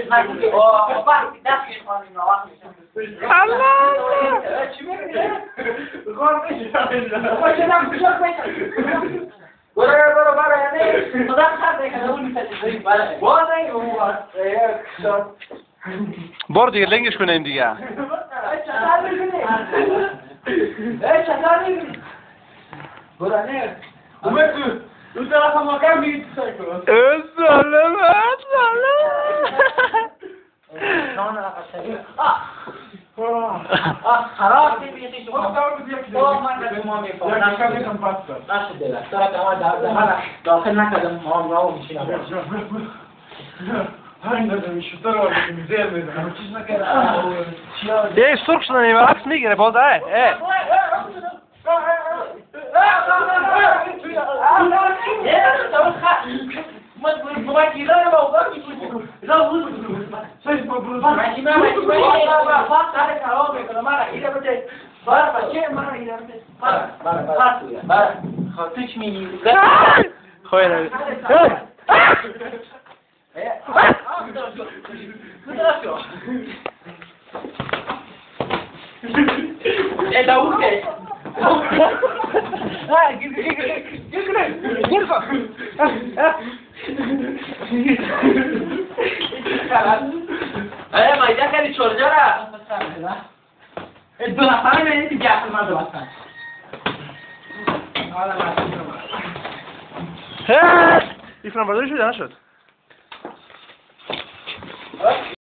چی میگی؟ برو یعنی خدا خرده که اون میتونی برو دیگه لنگش کنیم دیگه. تو طرف ما کم میگی تو سایکل سلامت خراب نمیشی شما من به شما میفهمم نشده سر تمام داخل نکردم ما میشینم یه سرخ شدن این عکس میگیره باز ما اینجا خیلی چرجه را دو نفر میدید دیگه اصل من دو بستن این فرام برداری شده نشد.